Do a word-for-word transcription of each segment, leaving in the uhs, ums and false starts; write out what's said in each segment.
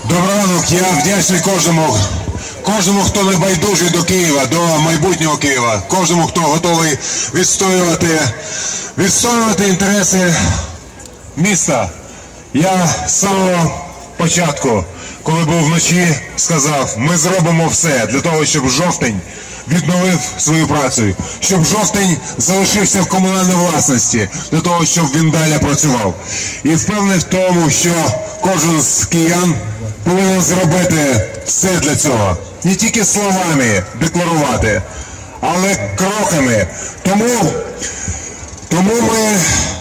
Добрий ранок, я вдячний кожному, кожному, хто не байдужий до Києва, до майбутнього Києва, кожному, хто готовий відстоювати, відстоювати інтереси міста. Я з самого початку, коли був вночі, сказав, ми зробимо все для того, щоб жовтень відновив свою працю, щоб жовтень залишився в комунальній власності, для того, щоб він далі працював. І впевнений в тому, що кожен з киян повинен зробити все для цього. Не тільки словами декларувати, але кроками. Тому, тому ми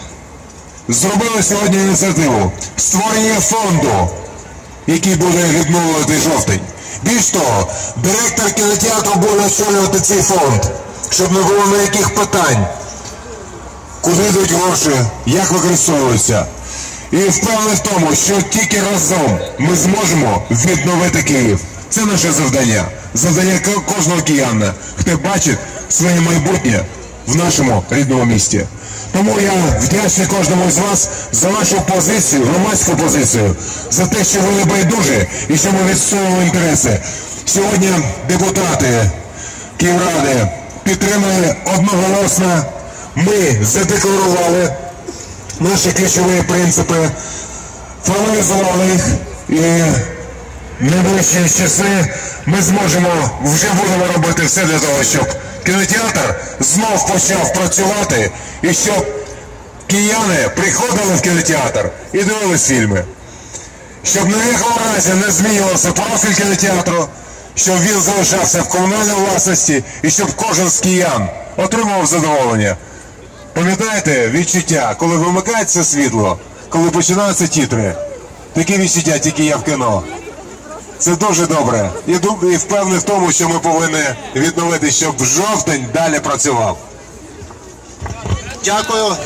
зробили сьогодні ініціативу створення фонду, який буде відновлювати жовтень. Більш того, директор кінотеатру буде очолювати цей фонд, щоб не було ніяких питань, куди йдуть гроші, як використовуються. І впевнений в тому, що тільки разом ми зможемо відновити Київ. Це наше завдання. Завдання кожного киянина, хто бачить своє майбутнє в нашому рідному місті. Тому я вдячний кожному з вас за нашу позицію, громадську позицію, за те, що ви не байдужі і що ми відстоюємо інтереси. Сьогодні депутати Київради підтримали одноголосно, ми задекларували наші ключові принципи, формалізували їх, і в найближчі часи ми зможемо, вже будемо робити все для того, щоб кінотеатр знов почав працювати і щоб кияни приходили в кінотеатр і дивились фільми. Щоб на ніякому разі не змінювався профіль кінотеатру, щоб він залишався в комунальній власності і щоб кожен з киян отримував задоволення. Пам'ятаєте відчуття, коли вимикається світло, коли починаються титри? Такі відчуття тільки є в кіно. Це дуже добре. І, і впевнений в тому, що ми повинні відновити, щоб жовтень далі працював. Дякую.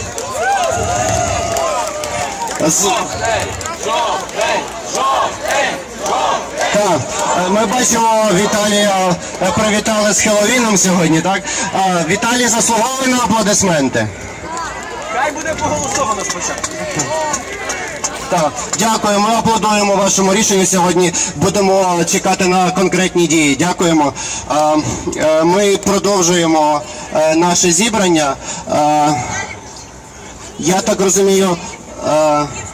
Так, ми бачимо, Віталія привітали з Хеллоуіном сьогодні, так? Віталій заслуговує на аплодисменти. Хай буде проголосовано спочатку. Так, дякую, ми аплодуємо вашому рішенню сьогодні, будемо чекати на конкретні дії. Дякуємо. Ми продовжуємо наше зібрання. Я так розумію,